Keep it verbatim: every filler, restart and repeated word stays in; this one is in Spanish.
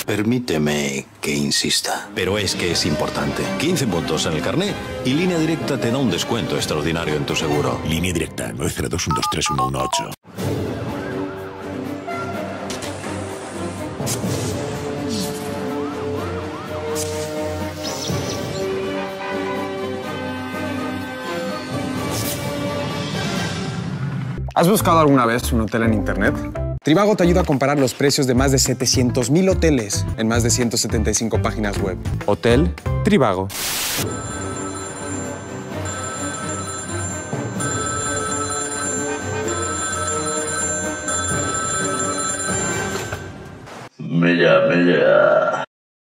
Permíteme que insista. Pero es que es importante. quince puntos en el carné y Línea Directa te da un descuento extraordinario en tu seguro. Línea Directa, nueve cero dos uno dos tres uno uno ocho. ¿Has buscado alguna vez un hotel en internet? Trivago te ayuda a comparar los precios de más de setecientos mil hoteles en más de ciento setenta y cinco páginas web. Hotel Trivago. Mira, mira.